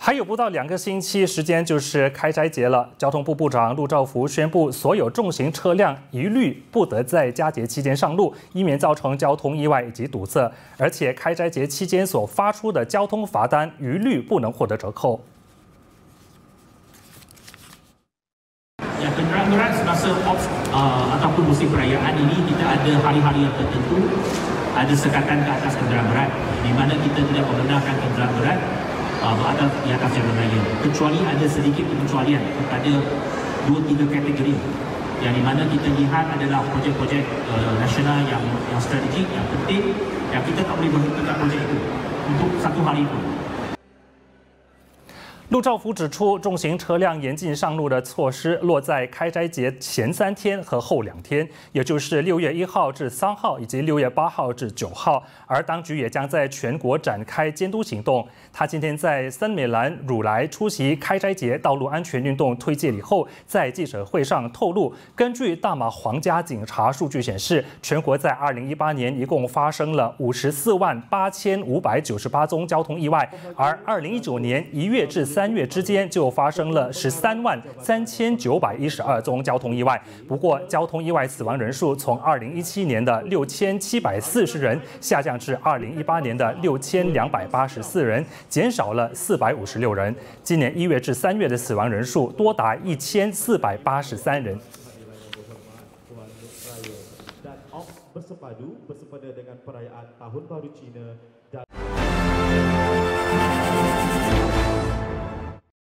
还有不到2个星期时间就是开斋节了。交通部部长陆兆福宣布，所有重型车辆一律不得在佳节期间上路，以免造成交通意外以及堵塞。而且开斋节期间所发出的交通罚单一律不能获得折扣。 Kenderaan-kenderaan semasa off ataupun musim perayaan ini kita ada hari-hari yang tertentu ada sekatan ke atas kenderaan berat di mana kita tidak membenarkan kenderaan berat berada di atas jalan raya kecuali ada sedikit pengecualian kepada 2-3 kategori yang di mana kita lihat adalah projek-projek nasional yang strategik yang penting yang kita tak boleh berhentikan projek itu untuk satu hari pun. 陆兆福指出，重型车辆严禁上路的措施落在开斋节前3天和后2天，也就是6月1号至3号以及6月8号至9号。而当局也将在全国展开监督行动。他今天在森美兰汝来出席开斋节道路安全运动推介礼后，在记者会上透露，根据大马皇家警察数据显示，全国在2018年一共发生了548598宗交通意外，而2019年1月至3月之间就发生了133912宗交通意外。不过，交通意外死亡人数从2017年的6740人下降至2018年的6284人，减少了456人。今年1月至3月的死亡人数多达1483人。 bersepadu bersepeda dengan perayaan Tahun Baru Cina dan